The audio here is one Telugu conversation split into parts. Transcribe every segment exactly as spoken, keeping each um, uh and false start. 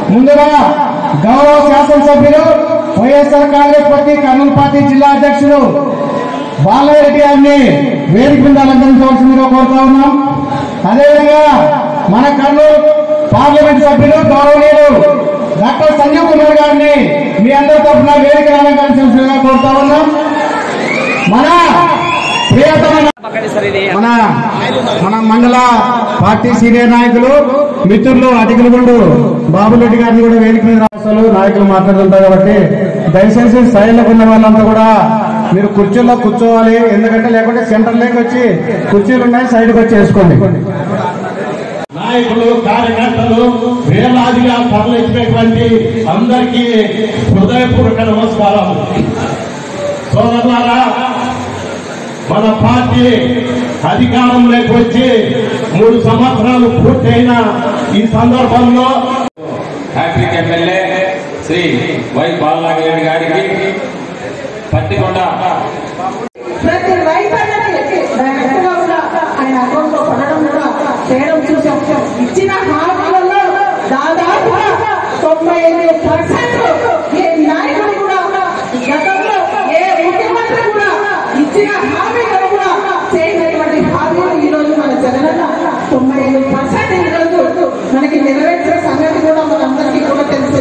ముందుగా గౌరవ శాసనసభ్యులు వైఎస్ఆర్ కాంగ్రెస్ పార్టీ కర్నూలు పార్టీ జిల్లా అధ్యక్షులు బాలరెడ్డి గారిని వేదిక మీద అలంకరించవలసిందిగా కోరుతా ఉన్నాం. అదేవిధంగా మన కర్నూలు పార్లమెంట్ సభ్యులు గౌరవనీయులు డాక్టర్ సంజీవ్ కుమార్ గారిని మీ అందరి తరఫున వేదిక అలంకరించవలసిందిగా కోరుతా ఉన్నాం. మన ప్రియతమైన మన మన మండల పార్టీ సీనియర్ నాయకులు మిత్రులు అటికలగుండు బాబురెడ్డి గారిని కూడా వేదిక మీద రాష్ట్రాలు నాయకులు మాట్లాడుతుంటారు కాబట్టి దయచేసి స్థాయిలో ఉన్న వాళ్ళంతా కూడా మీరు కుర్చీల్లో కూర్చోవాలి. ఎందుకంటే లేకుంటే సెంటర్ లేక వచ్చి కుర్చీలు ఉన్నాయి, సైడ్కి వచ్చి వేసుకోండి. నాయకులు కార్యకర్తలు వేలాదిగా తరలించినటువంటి అందరికీ హృదయపూర్వక నమస్కారం. సోదరులారా, మన పార్టీ అధికారంలోకి వచ్చి మూడు సంవత్సరాలు పూర్తయిన ఈ సందర్భంలో hattrick MLA Shri Y Balanagireddy గారికి పత్తికొండ ప్రతి రైతు ఆయన అకౌంట్ లో పడడం కూడా చేయడం చూసాం. ఇచ్చిన హామీలలో దాదాపుగా తొంభై ఎనిమిది పర్సెంట్ ఏ నాయకుడు కూడా గతంలో ఏ ముఖ్యమంత్రి కూడా ఇచ్చిన హామీలను కూడా చేయనటువంటి హామీలు ఈ రోజు మన జగనన్న తొంభై ఎనిమిది పర్సెంట్ ఈ రోజు మనకి నెరవేర్చిన సంగతి కూడా మనందరికీ కూడా తెలుసు.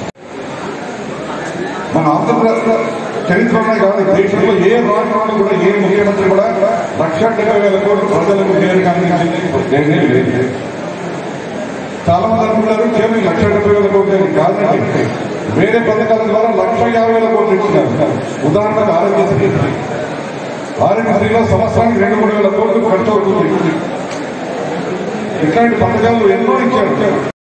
మన ఆంధ్రప్రదేశ్ చరిత్రలో కాదు, దేశంలో ఏ రాష్ట్రంలో కూడా ఏ ముఖ్యమంత్రి కూడా లక్ష డెబ్బై వేల కోట్ల ప్రజలకు నేరుగా అందించింది లేదు. చాలా మంది అనుకుంటారు కేవలం లక్ష డెబ్బై వేల కోట్లు కాదండి, వేరే పథకాల ద్వారా లక్ష యాభై వేల కోట్లు ఇచ్చినారు. ఉదాహరణకు ఆరోగ్యశ్రీ, ఆరోగ్యశ్రీలో సంవత్సరానికి రెండు మూడు వేల కోట్లు ఖర్చు అవుతుంది. ఇట్లాంటి పథకాలు ఎన్నో ఇచ్చారు.